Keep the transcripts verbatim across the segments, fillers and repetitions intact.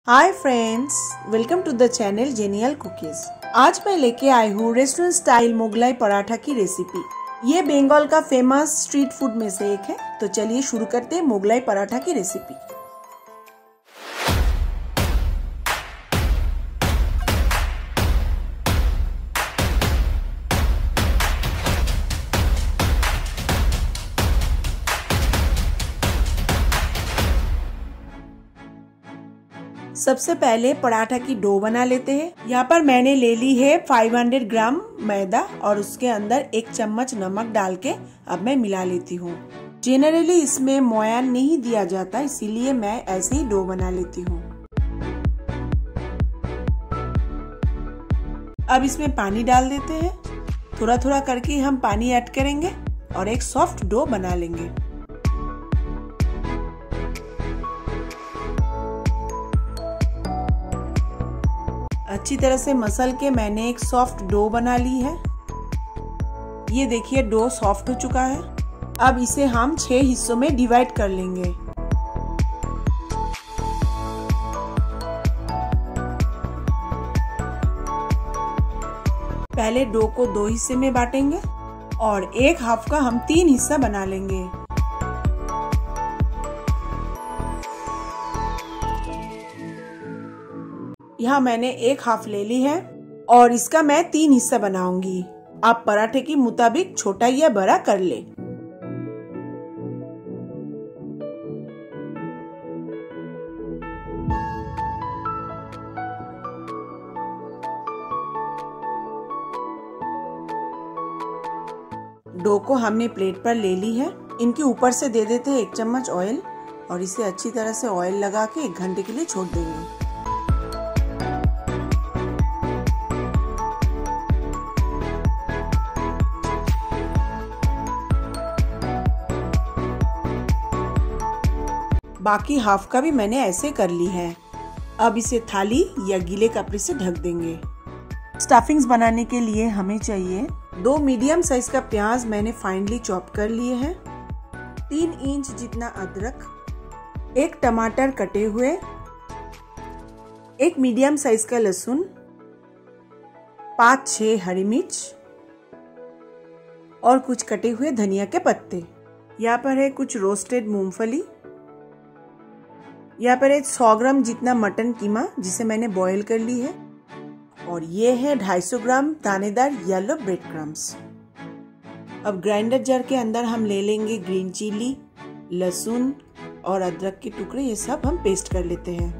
Hi friends, welcome to the channel Genial Cookies. आज मैं लेके आई हूँ रेस्टोरेंट स्टाइल मुगलाई पराठा की रेसिपी। ये बंगाल का फेमस स्ट्रीट फूड में से एक है। तो चलिए शुरू करते हैं मुगलाई पराठा की रेसिपी। सबसे पहले पराठा की डो बना लेते हैं। यहाँ पर मैंने ले ली है पाँच सौ ग्राम मैदा और उसके अंदर एक चम्मच नमक डाल के अब मैं मिला लेती हूँ। जनरली इसमें मोयन नहीं दिया जाता, इसीलिए मैं ऐसे ही डो बना लेती हूँ। अब इसमें पानी डाल देते हैं। थोड़ा थोड़ा करके हम पानी ऐड करेंगे और एक सॉफ्ट डो बना लेंगे। अच्छी तरह से मसल के मैंने एक सॉफ्ट डो बना ली है। ये देखिए डो सॉफ्ट हो चुका है। अब इसे हम छह हिस्सों में डिवाइड कर लेंगे। पहले डो को दो हिस्से में बांटेंगे और एक हाफ का हम तीन हिस्सा बना लेंगे। यहाँ मैंने एक हाफ ले ली है और इसका मैं तीन हिस्सा बनाऊंगी। आप पराठे के मुताबिक छोटा या बड़ा कर ले। डो को हमने प्लेट पर ले ली है। इनके ऊपर से दे देते हैं एक चम्मच ऑयल और इसे अच्छी तरह से ऑयल लगा के एक घंटे के लिए छोड़ देंगे। बाकी हाफ का भी मैंने ऐसे कर ली है। अब इसे थाली या गीले कपड़े से ढक देंगे। स्टफिंग्स बनाने के लिए हमें चाहिए दो मीडियम साइज का प्याज मैंने फाइनली चॉप कर लिए हैं, तीन इंच जितना अदरक, एक टमाटर कटे हुए, एक मीडियम साइज का लहसुन, पाँच छह हरी मिर्च और कुछ कटे हुए धनिया के पत्ते। यहाँ पर है कुछ रोस्टेड मूंगफली। यहाँ पर है सौ ग्राम जितना मटन कीमा जिसे मैंने बॉईल कर ली है और ये है दो सौ पचास ग्राम दानेदार येलो ब्रेड क्रम्स। अब ग्राइंडर जार के अंदर हम ले लेंगे ग्रीन चिली, लहसुन और अदरक के टुकड़े। ये सब हम पेस्ट कर लेते हैं।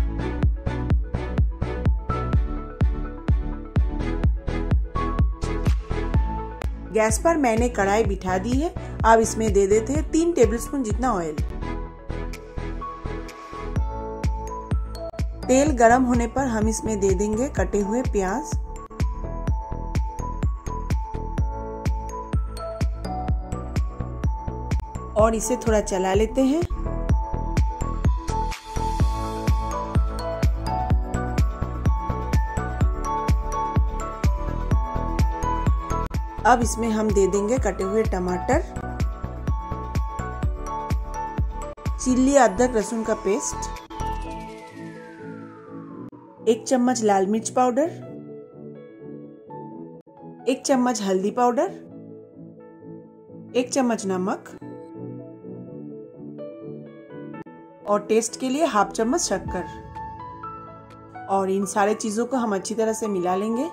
गैस पर मैंने कढ़ाई बिठा दी है। अब इसमें दे देते हैं तीन टेबलस्पून जितना ऑयल। तेल गरम होने पर हम इसमें दे देंगे कटे हुए प्याज, और इसे थोड़ा चला लेते हैं। अब इसमें हम दे देंगे कटे हुए टमाटर, चिल्ली अदरक लहसुन का पेस्ट, एक चम्मच लाल मिर्च पाउडर, एक चम्मच हल्दी पाउडर, एक चम्मच नमक और टेस्ट के लिए हाफ चम्मच शक्कर। और इन सारे चीजों को हम अच्छी तरह से मिला लेंगे।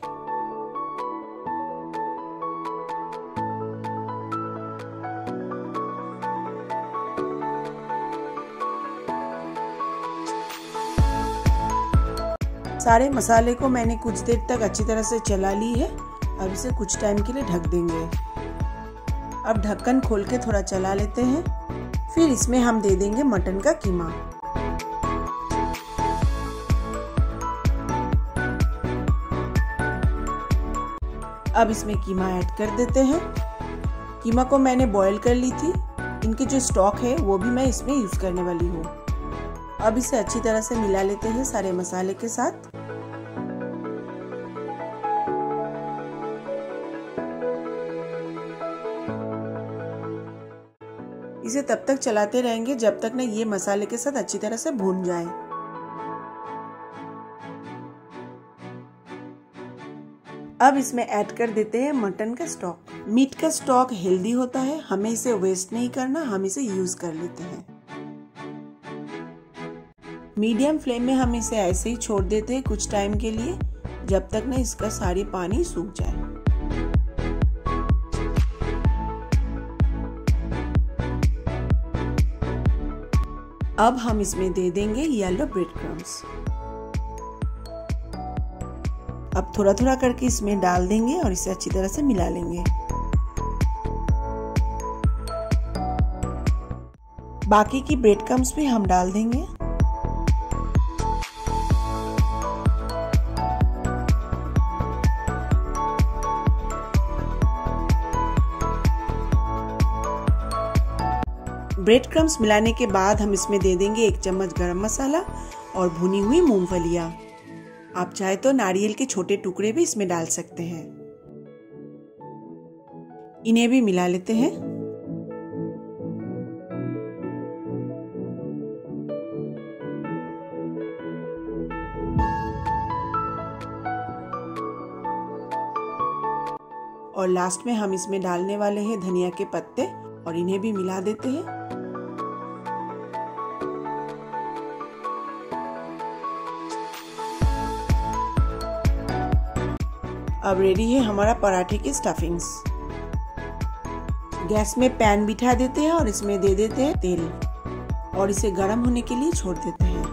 सारे मसाले को मैंने कुछ देर तक अच्छी तरह से चला ली है। अब इसे कुछ टाइम के लिए ढक देंगे। अब ढक्कन खोल के थोड़ा चला लेते हैं। फिर इसमें हम दे देंगे मटन का कीमा। अब इसमें कीमा ऐड कर देते हैं। कीमा को मैंने बॉईल कर ली थी। इनके जो स्टॉक है वो भी मैं इसमें यूज करने वाली हूँ। अब इसे अच्छी तरह से मिला लेते हैं सारे मसाले के साथ। इसे तब तक चलाते रहेंगे जब तक ना ये मसाले के साथ अच्छी तरह से भून जाए। अब इसमें ऐड कर देते हैं मटन का स्टॉक। मीट का स्टॉक हेल्दी होता है, हमें इसे वेस्ट नहीं करना, हम इसे यूज कर लेते हैं। मीडियम फ्लेम में हम इसे ऐसे ही छोड़ देते हैं कुछ टाइम के लिए, जब तक ना इसका सारी पानी सूख जाए। अब हम इसमें दे देंगे येलो ब्रेड क्रम्स। अब थोड़ा थोड़ा करके इसमें डाल देंगे और इसे अच्छी तरह से मिला लेंगे। बाकी की ब्रेड क्रम्स भी हम डाल देंगे। ब्रेड क्रम्स मिलाने के बाद हम इसमें दे देंगे एक चम्मच गरम मसाला और भुनी हुई मूंगफलियां। आप चाहे तो नारियल के छोटे टुकड़े भी इसमें डाल सकते हैं। इन्हें भी मिला लेते हैं। और लास्ट में हम इसमें डालने वाले हैं धनिया के पत्ते और इन्हें भी मिला देते हैं। अब रेडी है हमारा पराठे की स्टफिंग्स। गैस में पैन बिठा देते हैं और इसमें दे देते हैं तेल और इसे गर्म होने के लिए छोड़ देते हैं।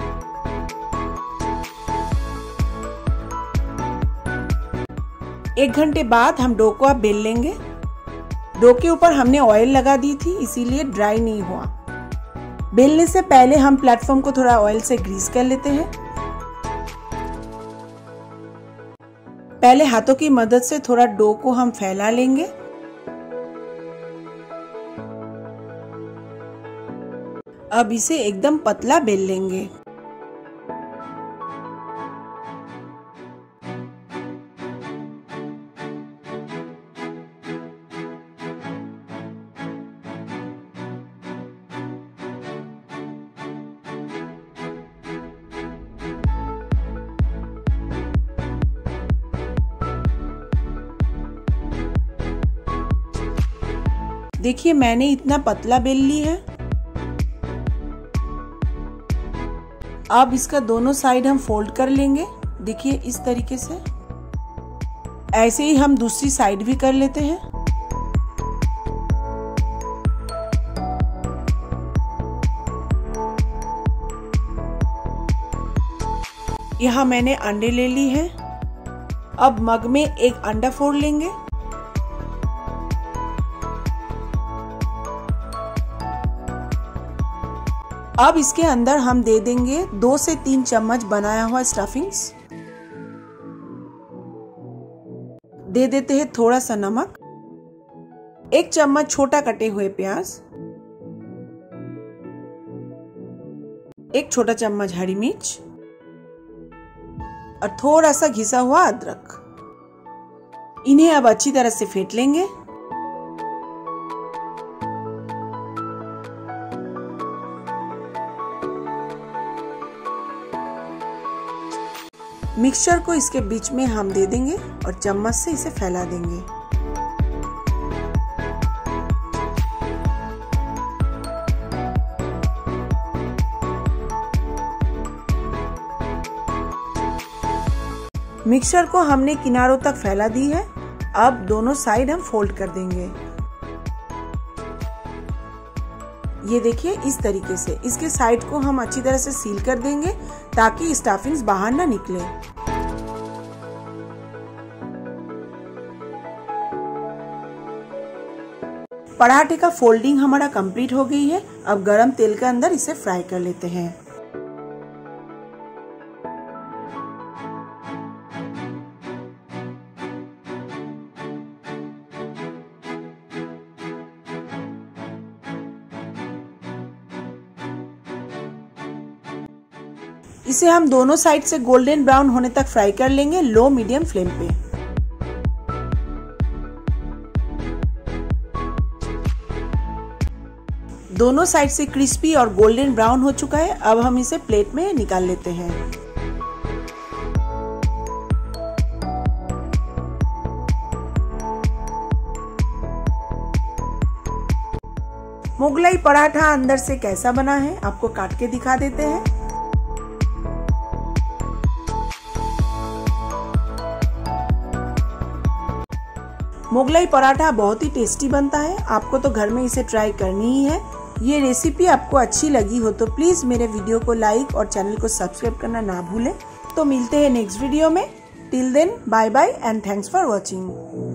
एक घंटे बाद हम डो को अब बेल लेंगे। डो के ऊपर हमने ऑयल लगा दी थी, इसीलिए ड्राई नहीं हुआ। बेलने से पहले हम प्लेटफॉर्म को थोड़ा ऑयल से ग्रीस कर लेते हैं। पहले हाथों की मदद से थोड़ा डो को हम फैला लेंगे। अब इसे एकदम पतला बेल लेंगे। देखिए मैंने इतना पतला बेल ली है। अब इसका दोनों साइड हम फोल्ड कर लेंगे। देखिए इस तरीके से। ऐसे ही हम दूसरी साइड भी कर लेते हैं। यहाँ मैंने अंडे ले ली है। अब मग में एक अंडा फोड़ लेंगे। अब इसके अंदर हम दे देंगे दो से तीन चम्मच बनाया हुआ स्टफिंग्स। दे देते हैं थोड़ा सा नमक, एक चम्मच छोटा कटे हुए प्याज, एक छोटा चम्मच हरी मिर्च और थोड़ा सा घिसा हुआ अदरक। इन्हें अब अच्छी तरह से फेंट लेंगे। मिक्सचर को इसके बीच में हम दे देंगे और चम्मच से इसे फैला देंगे। मिक्सचर को हमने किनारों तक फैला दी है। अब दोनों साइड हम फोल्ड कर देंगे। ये देखिए इस तरीके से। इसके साइड को हम अच्छी तरह से सील कर देंगे ताकि स्टफिंग्स बाहर ना निकले। पराठे का फोल्डिंग हमारा कंप्लीट हो गई है। अब गरम तेल के अंदर इसे फ्राई कर लेते हैं। इसे हम दोनों साइड से गोल्डन ब्राउन होने तक फ्राई कर लेंगे, लो मीडियम फ्लेम पे। दोनों साइड से क्रिस्पी और गोल्डन ब्राउन हो चुका है। अब हम इसे प्लेट में निकाल लेते हैं। मुगलाई पराठा अंदर से कैसा बना है आपको काट के दिखा देते हैं। मुगलाई पराठा बहुत ही टेस्टी बनता है, आपको तो घर में इसे ट्राई करनी ही है। ये रेसिपी आपको अच्छी लगी हो तो प्लीज मेरे वीडियो को लाइक और चैनल को सब्सक्राइब करना ना भूलें। तो मिलते हैं नेक्स्ट वीडियो में। Till then bye bye and thanks for watching.